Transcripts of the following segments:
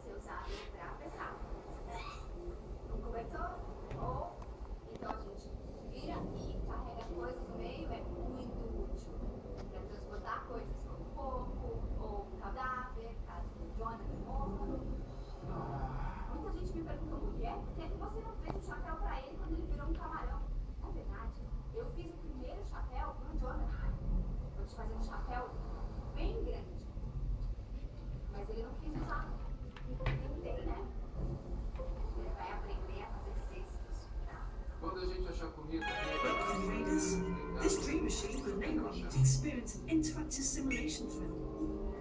ser usado para pescar. Um cobertor, ou então a gente vira e carrega coisas no meio, é muito útil para transportar coisas como corpo ou cadáver, caso o Jonathan morra. Muita gente me perguntou, mulher, por que você não fez um chapéu para ele quando ele virou um camarão? Na verdade, eu fiz o primeiro chapéu pro Jonathan. Eu te fazendo um chapéu bem grande. Mas ele não quis usar. Tentei, né? Ele vai aprender a fazer cestos. Quando a gente achar comida... Raiders, this dream machine will enable you to experience an interactive simulation thrill.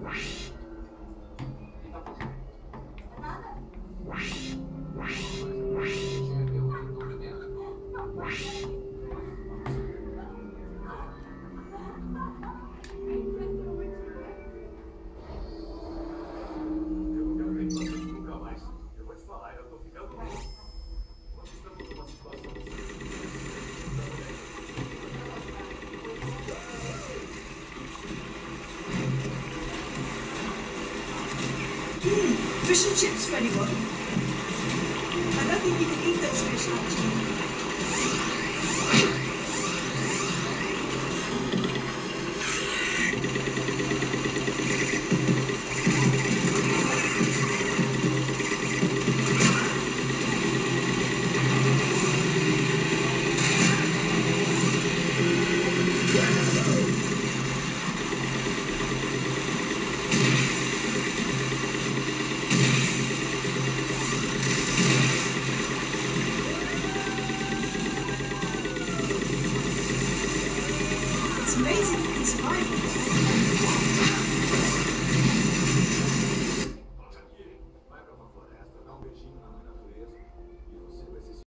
E tá fazendo? É nada. Fish and chips for anyone? I don't think you can eat those fish, actually. It's amazing you can survive it.